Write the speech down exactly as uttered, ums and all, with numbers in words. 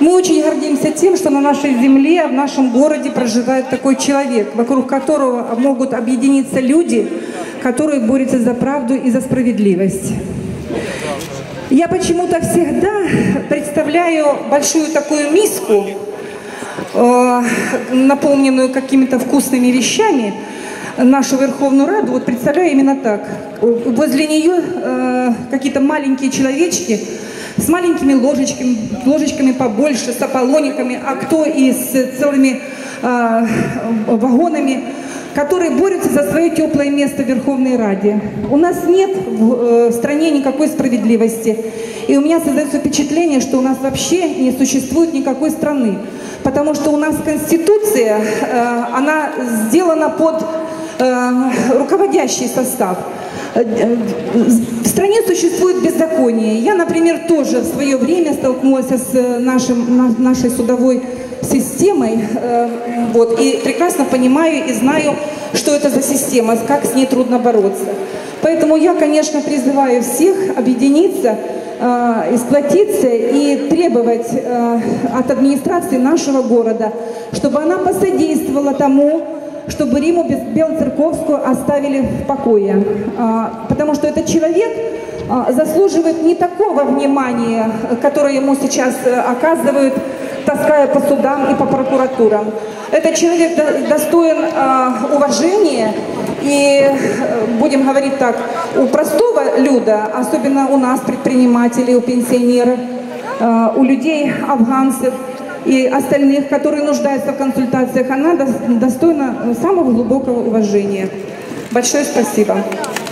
Мы очень гордимся тем, что на нашей земле, в нашем городе проживает такой человек, вокруг которого могут объединиться люди, которые борются за правду и за справедливость. Я почему-то всегда представляю большую такую миску, э, наполненную какими-то вкусными вещами, нашу Верховную Раду, вот представляю именно так. Возле нее э, какие-то маленькие человечки с маленькими ложечками, ложечками побольше, с аполлониками, а кто и с целыми э, вагонами, которые борются за свое теплое место в Верховной Раде. У нас нет в, э, в стране никакой справедливости. И у меня создается впечатление, что у нас вообще не существует никакой страны. Потому что у нас Конституция, э, она сделана под э, руководящий состав. В стране существует беззаконие. Я, например, тоже в свое время столкнулась с нашим, нашей судовой системой, э, вот, и прекрасно понимаю и знаю, что это за система, как с ней трудно бороться. Поэтому я, конечно, призываю всех объединиться, э, сплотиться и требовать э, от администрации нашего города, чтобы она посодействовала тому, чтобы Римму Белоцерковскую оставили в покое. А, потому что этот человек а, заслуживает не такого внимания, которое ему сейчас а, оказывают, таская по судам и по прокуратурам. Этот человек до, достоин а, уважения. И, будем говорить так, у простого люда, особенно у нас, предпринимателей, у пенсионеров, а, у людей, афганцев, и остальных, которые нуждаются в консультациях, она достойна самого глубокого уважения. Большое спасибо.